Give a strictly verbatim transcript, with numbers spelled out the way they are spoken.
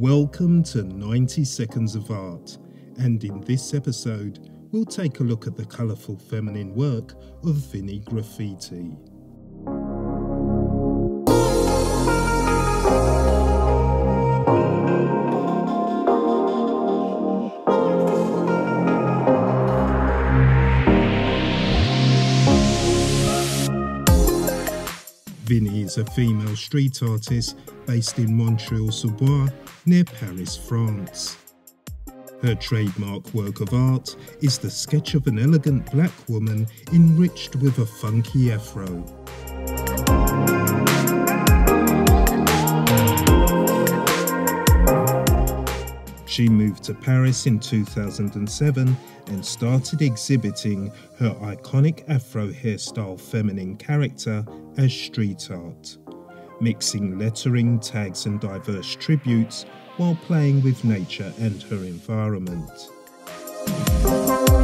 Welcome to ninety seconds of Art, and in this episode we'll take a look at the colourful feminine work of Vinie Graffiti. Vinie is a female street artist based in Montreal-sous-Bois, near Paris, France. Her trademark work of art is the sketch of an elegant black woman enriched with a funky afro. She moved to Paris in two thousand seven and started exhibiting her iconic afro hairstyle feminine character as street art, mixing lettering, tags and diverse tributes while playing with nature and her environment.